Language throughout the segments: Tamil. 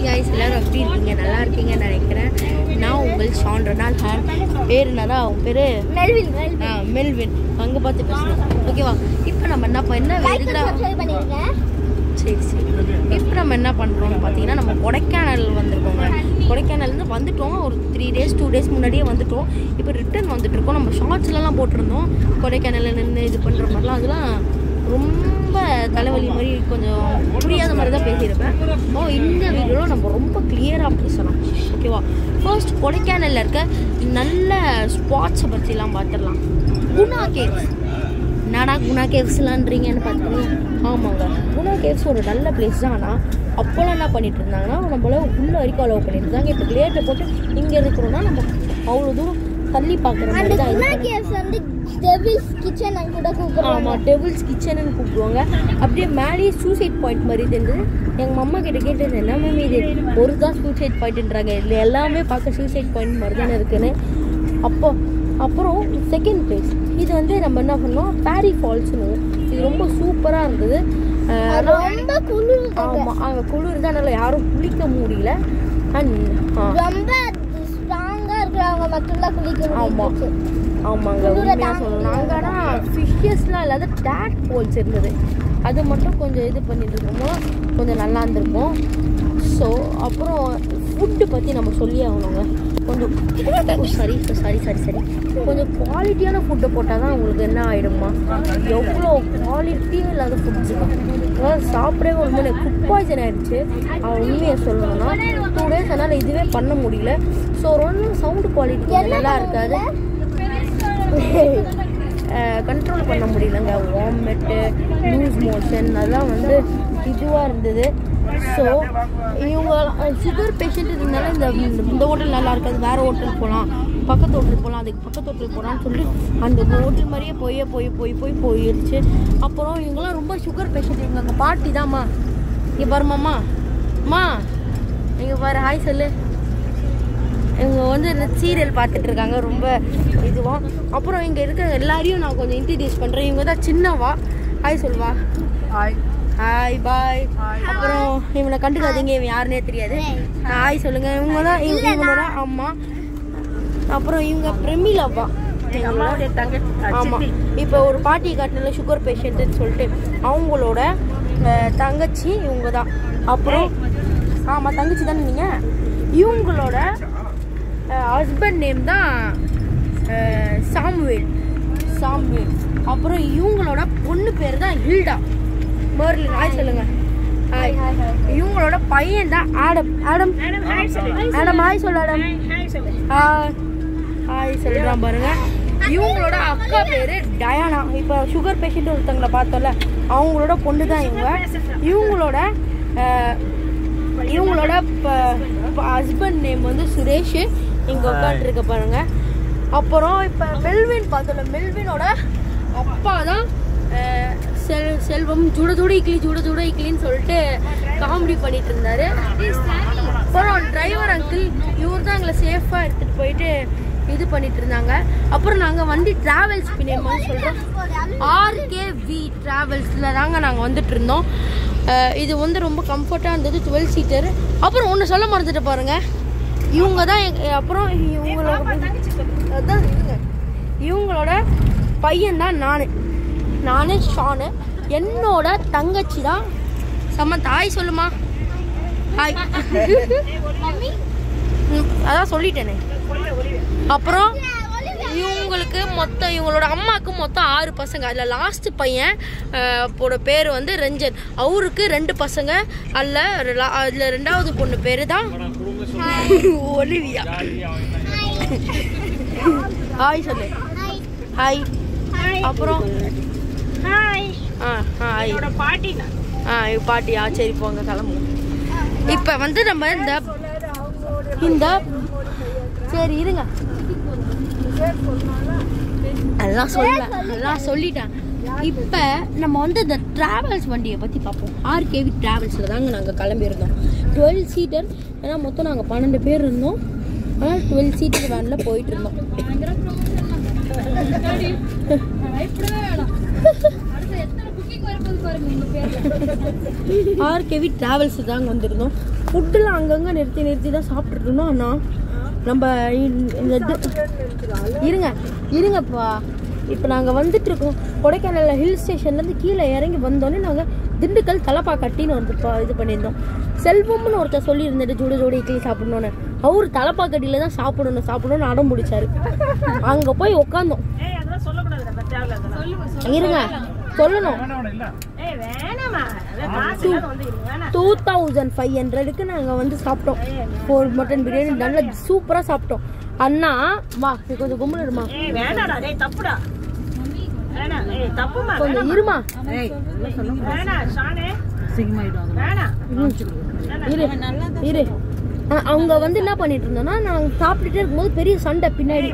guys, எல்லாரும் எப்படி இருக்கீங்க? நல்லா இருக்கீங்கன்னு நினைக்கிறேன். நான் உங்கள் ஷான் ரெனால்ட் ஹேர். பேர் என்னடா? உன் பேரு மெல்வின். மெல்வின். அங்கே பார்த்து பேசுகிறேன். ஓகேவா? இப்போ நம்ம என்ன சரி இப்போ நம்ம என்ன பண்ணுறோம்னு பார்த்தீங்கன்னா, நம்ம கொடைக்கானல் வந்திருக்கோங்க. கொடைக்கானல்லேருந்து வந்துட்டோம். ஒரு 3 days 2 days முன்னாடியே வந்துட்டோம். இப்போ ரிட்டர்ன் வந்துட்டுருக்கோம். நம்ம ஷார்ட்ஸ்லாம் போட்டிருந்தோம் கொடைக்கானலில் நின்று இது பண்ணுற மாதிரிலாம். அதெல்லாம் ரொம்ப தலைவலி மாதிரி கொஞ்சம் புரியாத மாதிரி தான் பேசியிருப்பேன். இந்த வீடியோவில் நம்ம ரொம்ப கிளியராக பேசலாம். ஓகேவா? ஃபர்ஸ்ட் கொடைக்கானலில் இருக்க நல்ல ஸ்பாட்ஸை பற்றிலாம் பார்த்துடலாம். குணா கேவ்ஸ். என்னடா குணா கேவ்ஸ்லான்றீங்கன்னு பார்த்தீங்கன்னா, ஆமாங்க, குணா கேவ்ஸ் ஒரு நல்ல பிளேஸ் தான். ஆனால் அப்போல்லாம் என்ன பண்ணிட்டு இருந்தாங்கன்னா, நம்மள உள்ள வரைக்கும் அலோவ் பண்ணிட்டு இருந்தாங்க. இப்போ கிளியர்ட்டை போட்டு இங்கே இருக்கிறோன்னா நம்ம அவ்வளோ தூரம் தள்ளி பார்க்குற மாதிரி தான். டெவில்ஸ் கிச்சன் கூட கூப்பிடுவாங்க. ஆமாம், டெவில்ஸ் கிச்சன்னு கூப்பிடுவாங்க. அப்படியே மேலேயே சூசைட் பாயிண்ட் மாதிரி இருந்தது. எங்கள் அம்மா கிட்ட கேட்டது, என்ன மேம் இது ஒரு தான் சூசைட் பாயிண்ட்ன்றாங்க, இதில் எல்லாமே பார்க்க சூசைட் பாயிண்ட் மாதிரி தானே இருக்குன்னு. அப்புறம் செகண்ட் பிளேஸ் இது வந்து நம்ம என்ன பண்ணோம், பேரி ஃபால்ஸ்னு. இது ரொம்ப சூப்பராக இருந்தது. ரொம்ப குளிர். ஆமாம், அங்கே குளிர் தான், அதனால் யாரும் குளிக்க முடியல. அண்ட் ரொம்ப ஸ்ட்ராங்காக இருக்கிறவங்க மட்டும்தான் குளிக்க. ஆமாங்க, உண்மையாக சொல்லணும். அங்கே ஆனால் ஃபிஷ்ஷஸ்லாம் இல்லாத டேட் போல்ஸ் இருந்தது. அது மட்டும் கொஞ்சம் இது பண்ணிட்டு இருக்கோம், கொஞ்சம் நல்லா இருந்திருக்கும். ஸோ அப்புறம் ஃபுட்டு பற்றி நம்ம சொல்லி ஆகணுங்க. கொஞ்சம் சரி கொஞ்சம் குவாலிட்டியான ஃபுட்டை போட்டால் தான் உங்களுக்கு என்ன ஆகிடுமா, எவ்வளோ குவாலிட்டியும் இல்லாத ஃபுட்ஸ் தான். அதாவது சாப்பிடவே ஒரு மாதிரி ஃபுட் பாய்சன் ஆகிடுச்சு. உண்மையை சொல்லணும்னா 2 days அதனால் இதுவே பண்ண முடியல. ஸோ ரொம்ப சவுண்டு குவாலிட்டி நல்லா இருக்காது, கண்ட்ரோல் பண்ண முடியலங்க. வாமிட்டு, லூஸ் மோஷன் அதெல்லாம் வந்து இதுவாக இருந்தது. ஸோ இவங்க சுகர் பேஷண்ட் இருந்தாலும் இந்த ஹோட்டல் நல்லா இருக்காது, வேறு ஹோட்டல் போகலாம், பக்கத்து ஹோட்டல் போகலாம், அதுக்கு பக்கத்து ஹோட்டல் போகலான்னு சொல்லி அந்த ஹோட்டல் மாதிரியே போயிடுச்சு. அப்புறம் இவங்கெல்லாம் ரொம்ப சுகர் பேஷண்ட். இவங்க அங்கே பாட்டி தான்மா. இங்கே பாருமாம்மா, இங்கே பாரு, ஹாய் சொல்லு. இவங்க வந்து இந்த சீரியல் பார்த்துட்டு இருக்காங்க ரொம்ப இதுவாக. அப்புறம் இங்கே இருக்க எல்லாரையும் நான் கொஞ்சம் இன்ட்ரடியூஸ் பண்ணுறேன். இவங்க தான் சின்னவா. ஹாய் சொல்வா. Hi bye. அப்புறம் இவனை கண்டுக்காதீங்க, இவன் யாருன்னே தெரியாது. ஹாய் சொல்லுங்க. இவங்க தான் இவங்களோட அம்மா. அப்புறம் இவங்க பிரமிளாவா, எங்களோட தங்க. ஆமாம், இப்போ ஒரு பாட்டி காட்டின சுகர் பேஷண்ட்டுன்னு சொல்லிட்டு அவங்களோட தங்கச்சி இவங்க தான். அப்புறம் ஆமாம், தங்கச்சி தானே நீங்கள். இவங்களோட ஹஸ்பண்ட் நேம் தான் சாமுவேல். அப்புறம் இவங்களோட பொண்ணு பேர் தான் ஹில்டா. மெர்லின். ஹாய் சொல்லுங்க. இவங்களோட பையன் தான் ஆடம். ஹாய் சொல்லு. ஹாய் சொல்றான் பாருங்க. இவங்களோட அக்கா பேரு டயானா. இப்போ சுகர் பேஷண்ட் ஒருத்தவங்களை பார்த்தோம்ல, அவங்களோட பொண்ணு தான் இவங்க. இவங்களோட ஹஸ்பண்ட் நேம் வந்து சுரேஷ். இங்கே உட்காந்துருக்க பாருங்க. அப்புறம் இப்போ மெல்வின் பார்த்தோம்ல, மெல்வினோட அப்பா தான் செல்வம். ஜுட இட்லின்னு சொல்லிட்டு காமெடி பண்ணிட்டு இருந்தாரு. அப்புறம் டிரைவர் அங்கிள், இவர் தான் எங்களை சேஃபாக எடுத்துகிட்டு போயிட்டு இது பண்ணிட்டு இருந்தாங்க. அப்புறம் நாங்கள் வண்டி டிராவல்ஸ் நேம்னு சொல்கிறோம், RKV டிராவல்ஸில் தாங்க நாங்கள் வந்துட்டு இருந்தோம். இது வந்து ரொம்ப கம்ஃபர்ட்டாக இருந்தது, 12 seater. அப்புறம் ஒன்று சொல்ல மறந்துட்டு பாருங்க, இவங்க தான் அப்புறம் இவங்களோட பையன் தான் நானு ஷானு. என்னோட தங்கச்சி தான் சமந்தா. ஹாய் சொல்லுமா. ஹாய். அதான் சொல்லிட்டேனே. அப்புறம் இவங்களோட அம்மாவுக்கு மொத்தம் 6 பசங்க. அதில் லாஸ்ட் பையன் பேர் வந்து ரஞ்சன். அவருக்கு 2 பசங்க. அதில் 2வது பொண்ணு பேர் தான் ஒலிவியா. ஹாய் சொல்லு. ஹாய். அப்புறம் பாட்டியா, சரி போங்க கிளம்புங்க. இப்போ வந்து நம்ம இந்த சரி இருங்க, எல்லாம் சொல்லிட்டேன். இப்போ நம்ம வந்து இந்த டிராவல்ஸ் வண்டியை பற்றி பார்ப்போம். RKV டிராவல்ஸில் தாங்க நாங்கள் கிளம்பியிருந்தோம். 12 seater. ஏன்னா மொத்தம் நாங்கள் 12 பேர் இருந்தோம். ஆனால் 12 seater வேனில் போயிட்டு இருந்தோம். ஆர்கேவி டிராவல்ஸ் தாங்க வந்திருந்தோம். ஃபுட்டுலாம் அங்கங்கே நிறுத்தி தான் சாப்பிட்டுட்டு இருந்தோம். ஆனால் நம்ம இருங்கப்பா இப்போ நாங்கள் வந்துட்டு இருக்கோம். கொடைக்கானலில் ஹில் ஸ்டேஷன்லேருந்து கீழே இறங்கி வந்தோடனே நாங்கள் திண்டுக்கல் தலப்பா கட்டின்னு வந்து இது பண்ணியிருந்தோம். செல்வம்னு ஒருத்தர் சொல்லியிருந்துட்டு ஜோடி இட்லி சாப்பிடணுன்னு. அவர் தலப்பா கட்டியில் தான் சாப்பிடணும்னு அடம் பிடிச்சாரு. அங்கே போய் உட்காந்தோம். இருங்க சொல்லணும். 2500க்கு நாங்கள் வந்து சாப்பிட்டோம். ஒரு மட்டன் பிரியாணி நல்லா சூப்பராக சாப்பிட்டோம். அண்ணா வா கொஞ்சம் கும்பிடுமா, கொஞ்சம் இருமா. இரு அவங்க வந்து என்ன பண்ணிட்டு இருந்தோம்னா, நாங்கள் சாப்பிட்டுட்டே இருக்கும்போது பெரிய சண்டை பின்னாடி.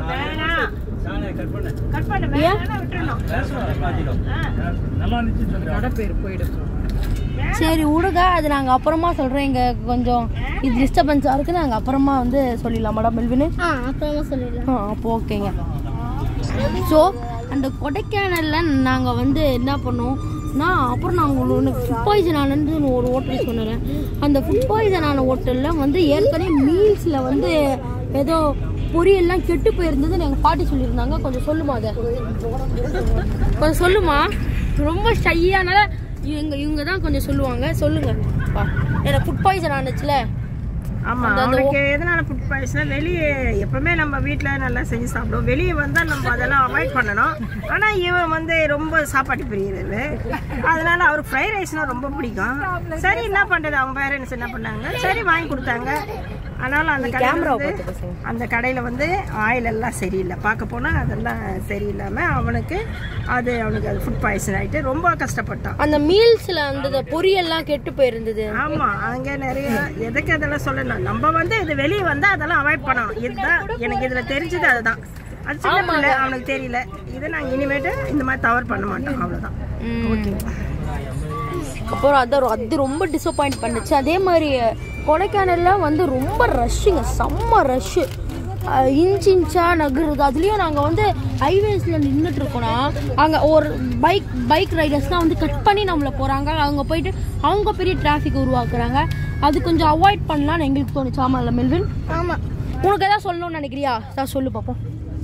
சரி விடுங்க, அது நாங்கள் அப்புறமா சொல்கிறோம். இங்கே கொஞ்சம் இது டிஸ்டர்பன்ஸாக இருக்குது. நாங்கள் அப்புறமா வந்து சொல்லிடலாம் மேடம் மெல்வின். அப்புறமா சொல்லிடலாம். அப்போ ஓகேங்க. ஸோ அந்த கொடைக்கானலில் நாங்கள் வந்து என்ன பண்ணோம்னா, அப்புறம் நாங்கள் ஒன்று ஃபுட் பாய்சன் ஆனன்னு ஒரு ஹோட்டல் சொன்னேன். அந்த ஃபுட் பாய்சன் ஆன ஹோட்டலில் வந்து ஏற்கனவே மீல்ஸில் வந்து ஏதோ பொரியெல்லாம் கெட்டு போயிருந்ததுன்னு எங்கள் பாட்டி சொல்லியிருந்தாங்க. கொஞ்சம் சொல்லுமா, அதை கொஞ்சம் சொல்லுமா. ரொம்ப ஷையானால இவங்க தான் கொஞ்சம் சொல்லுவாங்க. சொல்லுங்க. எனக்கு ஃபுட் பாய்சன் ஆனிச்சுல. ஆமாம், அவனுக்கு எதனால ஃபுட் பாய்சன்? வெளியே எப்பவுமே நம்ம வீட்டில் நல்லா செஞ்சு சாப்பிடுவோம். வெளியே வந்தால் நம்ம அதெல்லாம் அவாய்ட் பண்ணணும். ஆனால் இவன் வந்து ரொம்ப சாப்பாட்டு பிரியிறது. அதனால அவருக்கு ஃப்ரைட் ரைஸ்னால் ரொம்ப பிடிக்கும். சரி என்ன பண்ணுறது, அவங்க பேரண்ட்ஸ் என்ன பண்ணாங்க, சரி வாங்கி கொடுத்தாங்க. ஆனாலும் அந்த கடையில் வந்து ஆயில் எல்லாம் சரியில்லை. பார்க்க போனால் அதெல்லாம் சரியில்லாமல் அவனுக்கு அது ஃபுட் பாய்சன் ஆகிட்டு ரொம்ப கஷ்டப்பட்டான். அந்த மீல்ஸில் அந்த பொரியெல்லாம் கெட்டு போயிருந்தது. ஆமாம், அங்கே நிறைய எதுக்கு அதெல்லாம் சொல்லணும். நம்ம வந்து இது வெளியே வந்தால் அதெல்லாம் அவாய்ட் பண்ணணும். இதுதான் எனக்கு இதில் தெரிஞ்சது. அதுதான் அது சின்ன பிள்ளை, அவனுக்கு தெரியல. இதை நாங்கள் இனிமேட்டு இந்த மாதிரி தவறு பண்ண மாட்டோம். அவ்வளோதான். ஓகே. அப்புறம் அது ரொம்ப டிசப்பாயிண்ட் பண்ணுச்சு. அதே மாதிரி கொடைக்கானலில் வந்து ரொம்ப ரஷ்ஷுங்க, செம்ம ரஷ்ஷு. இன்ச்சா நகருது. அதுலேயும் நாங்கள் வந்து ஹைவேஸில் நின்றுட்டுருக்கோன்னா அங்கே ஒரு பைக் ரைடர்ஸ்லாம் வந்து கட் பண்ணி நம்மளை போகிறாங்க. அவங்க போயிட்டு அவங்க பெரிய டிராஃபிக் உருவாக்குறாங்க. அது கொஞ்சம் அவாய்ட் பண்ணலான்னு எங்களுக்கு தோணுச்சு. ஆமாம் இல்லை மெல்வின்? ஆமாம். உனக்கு எதாவது சொல்லணும்னு நினைக்கிறியா? தான் சொல்லு பார்ப்போம்.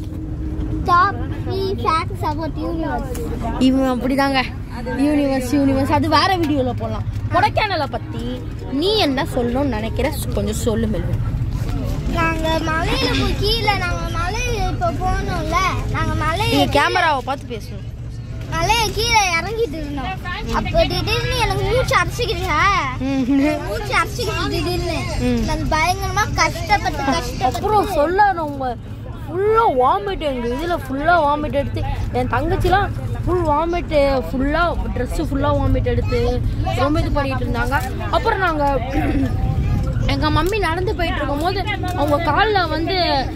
இவன் அப்படிதாங்க, யூனிவர்ஸ் அது வேற வீடியோல போடலாம். கொடைக்கானலை பத்தி நீ என்ன சொல்லணும்னு நினைக்கிற கொஞ்சம் சொல்லு மெல்வின். நாங்க மலையில போய் கீழே இப்போ போனோம்ல, நாங்க மலையில கேமராவை பார்த்து பேசணும். மலையை கீழே இறங்கிட்டு இருந்தோம். அப்போ திடீர்னு எனக்கு மூச்சு அரைச்சிக்கிறீங்க. திடீர்னு நான் பயங்கரமா கஷ்டப்பட்டு அப்புறம் சொல்லணும். ஃபுல்லாக வாமிட், எங்கள் இதில் ஃபுல்லாக வாமிட் எடுத்து, என் தங்கச்சிலாம் ஃபுல் வாமிட்டு, ஃபுல்லாக ட்ரெஸ்ஸு ஃபுல்லாக வாமிட் எடுத்து ரொம்ப இது பண்ணிகிட்டு இருந்தாங்க. அப்புறம் நாங்கள் எங்கள் மம்மி நடந்து போயிட்டு இருக்கும்போது அவங்க காலில் வந்து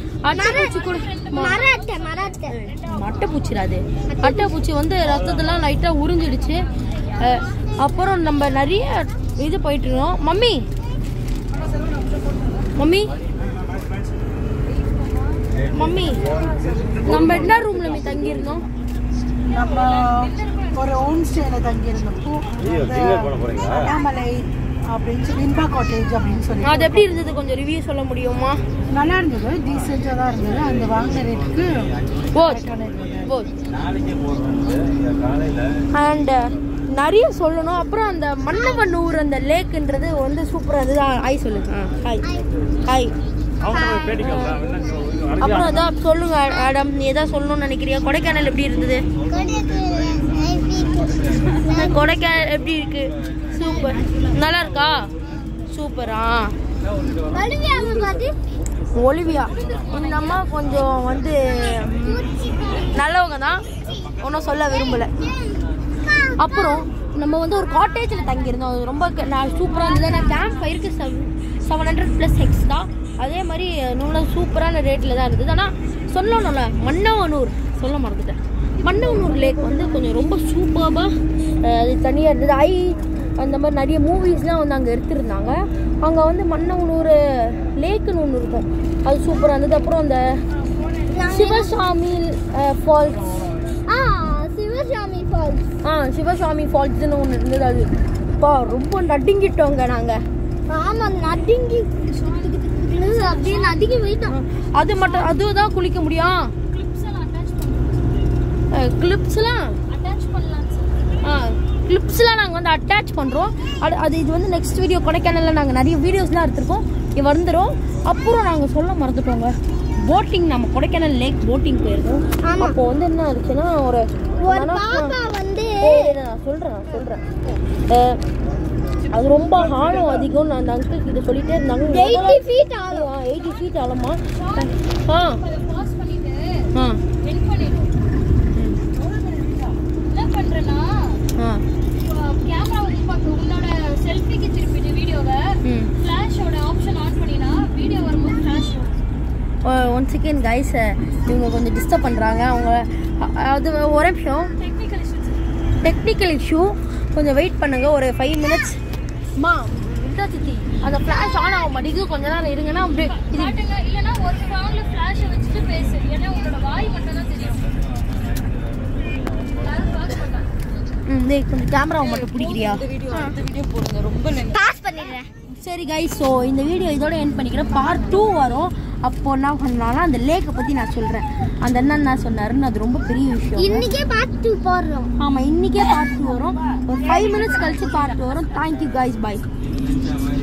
மட்டைப்பூச்சிடாது, மட்டைப்பூச்சி வந்து ரத்தத்தெல்லாம் லைட்டாக உறிஞ்சிடுச்சு. அப்புறம் நம்ம நிறைய இது போயிட்டு இருந்தோம். மம்மி நம்ம என்ன ரூம்ல தங்கியிருந்தோம்? நம்ம ஒரு ஹோம் ஸ்டேல தங்கியிருந்தோம். அண்ணாமலை அப்படின்னு சொல்லி இன்பா காட்டேஜ் அப்படின்னு சொல்லி. அது எப்படி இருந்தது, கொஞ்சம் ரிவ்யூ சொல்ல முடியுமா? நல்லா இருந்தது, டீசெண்டாக தான் இருந்தது. அந்த வாங்கின ரேட்டுக்கு அண்ட் நிறைய சொல்லணும். அப்புறம் அந்த மன்னவனூர் அந்த லேக்குன்றது வந்து சூப்பராக இருந்தது. ஹாய் சொல்லுங்க. ஹாய். அப்புறம் அதான் சொல்லுங்க மேடம், நீ எதாவது சொல்லணும்னு நினைக்கிறியா? கொடைக்கானல் எப்படி இருந்தது? கொடைக்கானல் எப்படி இருக்கு? சூப்பர். நல்லா இருக்கா? சூப்பரா. ஒலிவியா இந்த அம்மா கொஞ்சம் வந்து நல்லவங்க தான், ஒன்றும் சொல்ல விரும்பலை. அப்புறம் நம்ம வந்து ஒரு காட்டேஜில் தங்கியிருந்தோம். அது ரொம்ப சூப்பராக இருந்தது. நான் கேம்ப் ஃபயருக்கு 700+ எக்ஸ்ட்ரா. அதே மாதிரி நல்லா சூப்பரான ரேட்டில் தான் இருந்தது. ஆனால் சொல்லணும்ல, மன்னவனூர் சொல்ல மறந்துட்டேன். மன்னவனூர் லேக் வந்து கொஞ்சம் ரொம்ப சூப்பராக அது தனியாக இருந்தது. அந்த மாதிரி நிறைய மூவிஸ்லாம் வந்து அங்கே எடுத்துருந்தாங்க. அங்கே வந்து மன்னவனூர் லேக்குன்னு ஒன்று இருக்கும், அது சூப்பராக இருந்தது. அப்புறம் அந்த சிவசாமி ஃபால்ஸ் சிவசாமி ஃபால்ஸ்னு ஒன்று இருந்தது. அது ரொம்ப நடுங்கிட்டோங்க நாங்கள். ஆமாம், நடுங்கி அப்படியே நடுங்கி போயிட்டோம். அது மட்டும் அதுதான் குளிக்க முடியும். கிளிப்ஸ்லாம் நாங்கள் வந்து அட்டாச் பண்ணுறோம். அது இது வந்து நெக்ஸ்ட் வீடியோ கொடைக்கானலில் நாங்கள் நிறைய வீடியோஸ்லாம் எடுத்துருக்கோம். இது வந்துடும். அப்புறம் நாங்கள் சொல்ல மறந்துட்டோங்க, போட்டிங் நம்ம கொடைக்கானல் லேக் போட்டிங் போயிருக்கோம். அப்போ வந்து என்ன ஆச்சுன்னா ஒரு பாப்பா வந்து நான் சொல்கிறேன் அது ரொம்ப ஆழம் அதிகம். நான் அந்த அங்கிள் கிட்ட சொல்லிட்டே இருந்தாங்க 80 ஃபீட் ஆழம். 80 ஃபீட் ஆழமா? கேமரா உன்னோட செல்ஃபிக்கு திருப்பிட்டு வீடியோவை ஃபிளாஷோட ஆப்ஷன் ஆன் பண்ணினா வீடியோ வரும்போது ஃபிளாஷ் ஒன் செகண்ட் கைஸ், இவங்க கொஞ்சம் டிஸ்டர்ப் பண்ணுறாங்க. அவங்க அது ஒரு நிமிஷம், டெக்னிக்கல் இஷ்யூ, கொஞ்சம் வெயிட் பண்ணுங்க ஒரு 5 minutes. அந்த ஃபிளாஷ் ஆன் ஆக மாட்டேங்குது. கொஞ்ச நேரம் இருங்கன்னா அப்படியே இல்லைன்னா ஒரு ஃபோன்ல ஃபிளாஷை வச்சுட்டு பேசு. ஏன்னா உங்களோட வாய் மட்டும் தான் தெரியும். கொஞ்சம் கேமராவை மட்டும் பிடிக்கிறியா? பாஸ் பண்ணிடுறேன். சரி கைஸ், ஸோ இந்த வீடியோ இதோட எண்ட் பண்ணிக்கிறேன். பார்ட் 2 வரும். அப்போ என்ன பண்ணலாம்னா அந்த லேக்கை பற்றி நான் சொல்கிறேன். அந்த அண்ணன் என்ன சொன்னாருன்னு, அது ரொம்ப பெரிய விஷயம். இன்னைக்கே பார்ட் 2 போடுறோம். ஆமாம், இன்னைக்கே பார்ட் 2 வரும். ஒரு 5 minutes கழிச்சு பார்ட் 2 வரும். தேங்க்யூ கைஸ், பாய்.